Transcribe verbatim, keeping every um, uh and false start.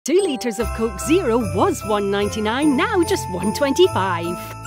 Two litres of Coke Zero was one ninety-nine, now just one twenty-five.